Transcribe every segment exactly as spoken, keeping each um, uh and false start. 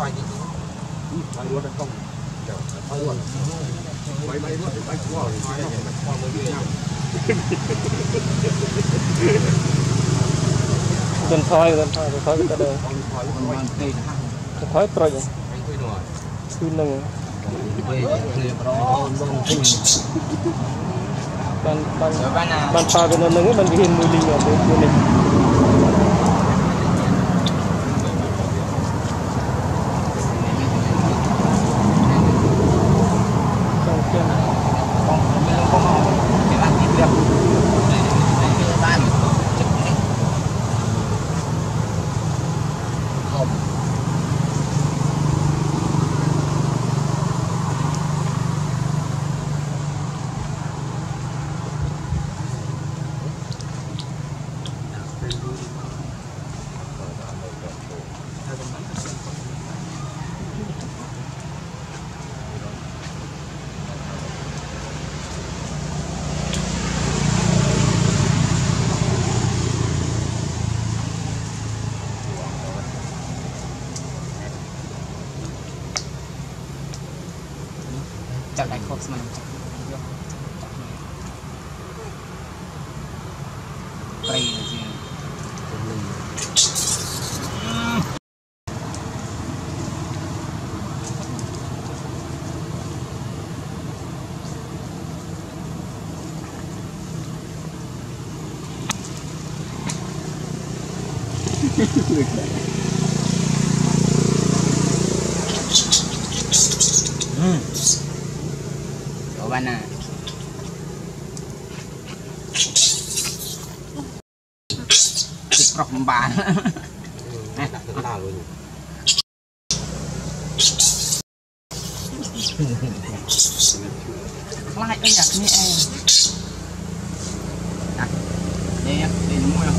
xoay gì xoay luôn không xoay luôn mấy mấy luôn bánh của xoay nó phải xoay mới biết nhau dân thoi dân thoi dân thoi cái đời thoi trôi vậy cứ nâng ban ban ban pha cái nó nâng ban cái hình mùi linh ở bên bên mình chặt đánh khóc mà cây là gì bạn à cọc bàn lại cái nhạc như em đây đây đúng không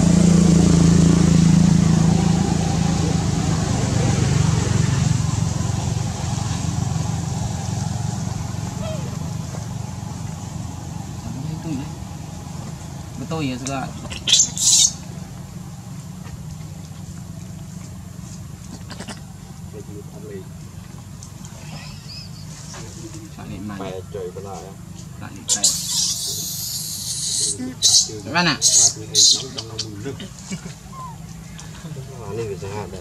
betul ya juga saling main trời bên này saling tay mana ini bisa ada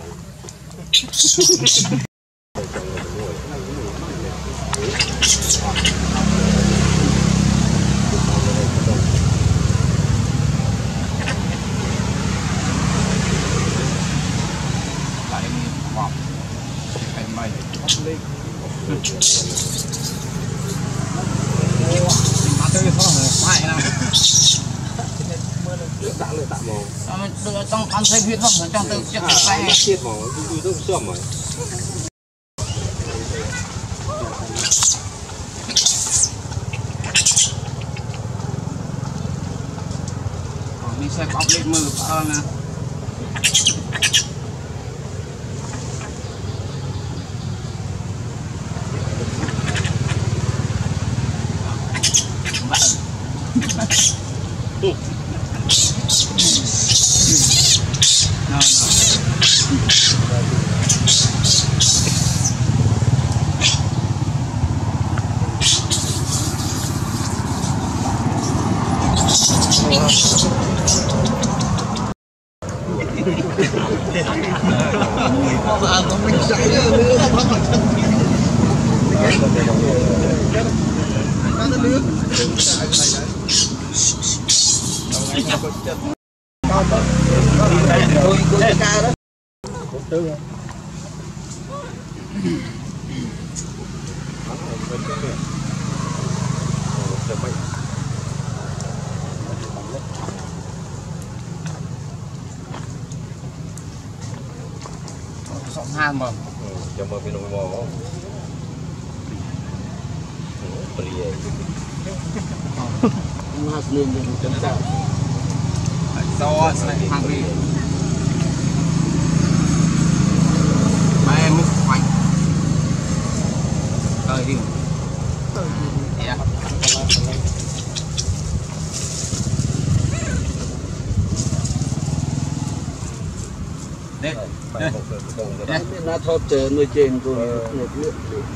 trong ăn thấy biết không trong từ chiếc xe chết mà tôi tôi sớm rồi mình sẽ có lên mưa ờ nè no, sọng han mà cho mà bên ngoài mỏ bự vậy nó lên lên chân sao do sẽ hàng gì ba em muốn khoảnh thời đi yeah. Đấy. Đấy. Nó thốt chờ nuôi trên của nước nước.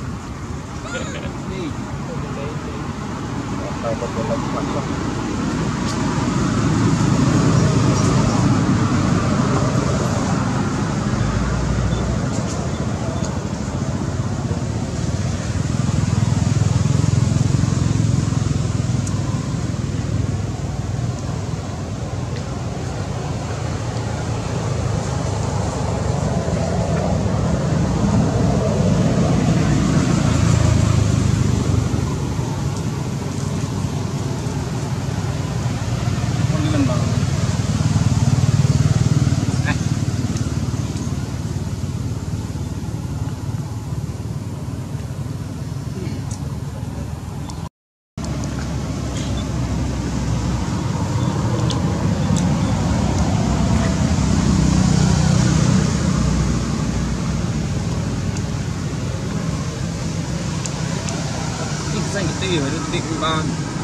Xanh cái tì phải được định ban.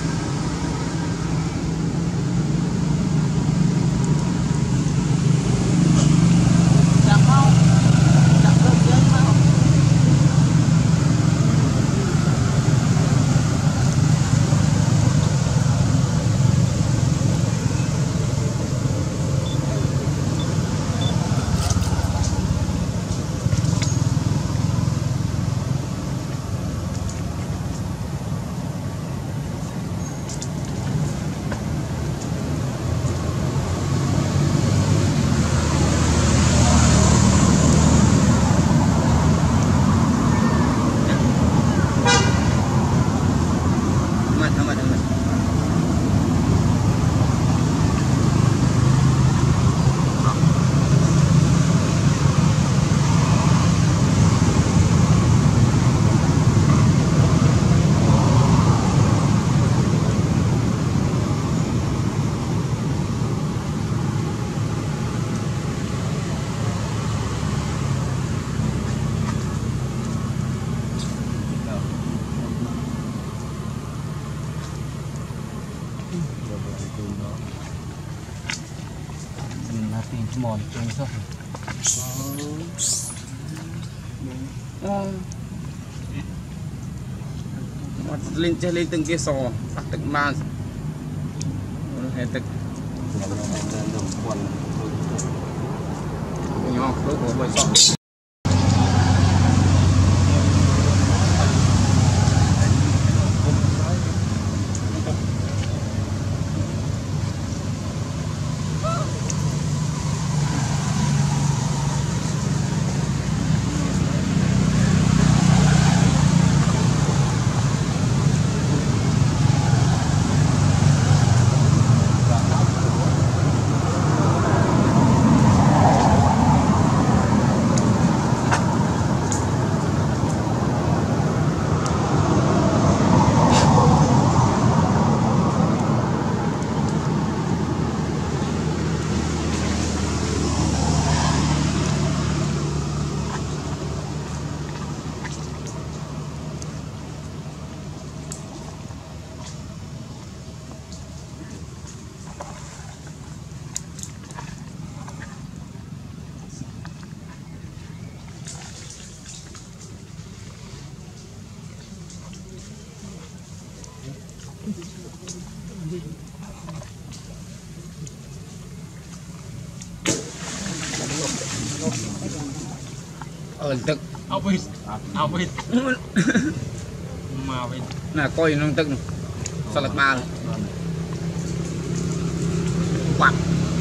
Mòn trông sao? Lên chơi lên từng kia sò, bắt từng man, hay từng nhỏ lúc của bơi sọ. Ở tức ao vịt ao vịt mà vịt là coi nó tức sao lạc ba quạt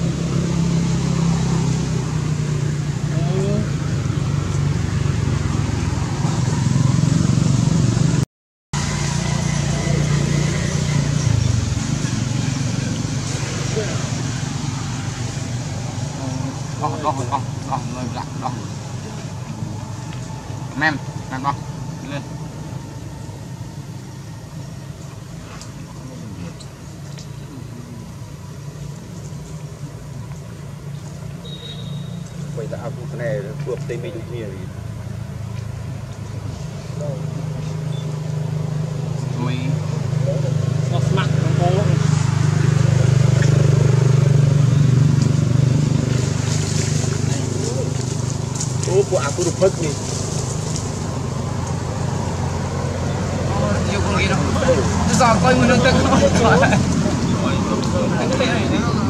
Đó, đó, đó, đó, nơi lạc, đó Mem, mem đó lên Bây giờ áo cái này phù hợp tây mình được nhiều Mày Nó smart, nó có ô bộ áo tôi phật này nhiều con gì đâu. Tôi giờ coi mình được không?